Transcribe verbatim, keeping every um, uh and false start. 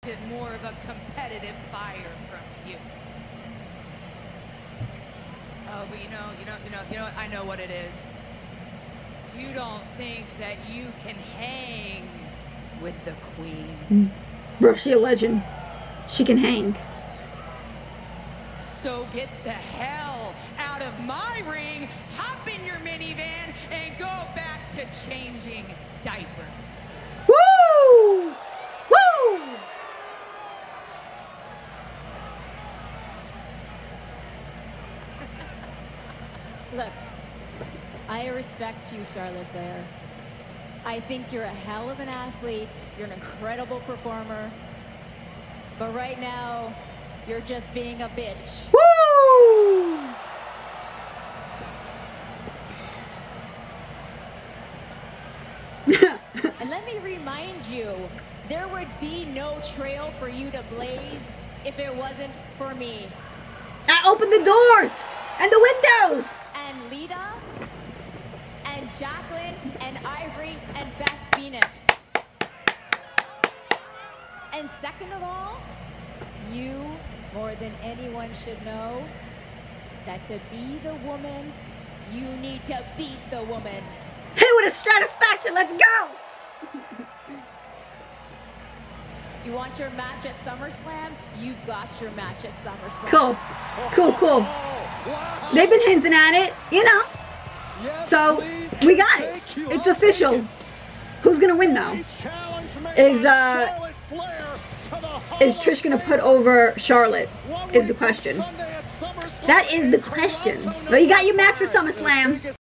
expected more of a competitive fire from you. Oh, but you know, you know, you know, you know what? I know what it is. You don't think that you can hang with the queen. Mm. Bro, she a legend. She can hang. So get the hell out of my ring, hop in your minivan, and go back to changing diapers. Woo! Woo! Look, I respect you, Charlotte Flair. I think you're a hell of an athlete. You're an incredible performer. But right now, you're just being a bitch. Woo! And let me remind you, there would be no trail for you to blaze if it wasn't for me. I opened the doors and the windows. And Lita, and Jacqueline, and Ivory, and Beth Phoenix. And second of all, you, more than anyone, should know that to be the woman, you need to beat the woman. Hit with a stratisfaction, let's go! You want your match at SummerSlam? You've got your match at SummerSlam. Cool, cool, cool. They've been hinting at it, you know. So, we got it. It's official. Who's gonna win though? Is, uh... Is Trish gonna put over Charlotte? Is the question. That is the question. Well, you got your match for SummerSlam.